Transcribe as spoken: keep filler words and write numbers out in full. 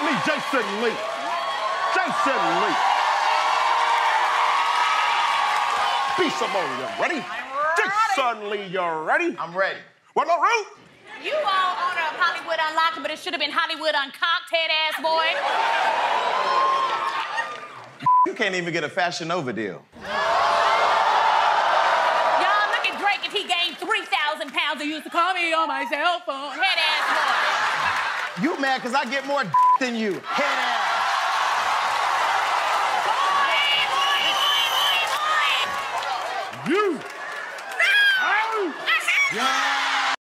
Lee, Jason Lee. Jason Lee. B. Simone, you ready? I'm ready. Jason Lee, you ready? I'm ready. What, LaRue? You all owner of Hollywood Unlocked, but it should have been Hollywood Uncocked, head-ass boy. You can't even get a Fashion Nova deal. Y'all, look at Drake if he gained three thousand pounds and used to call me on my cell phone. Head-ass boy. You mad because I get more than you. Head ass. You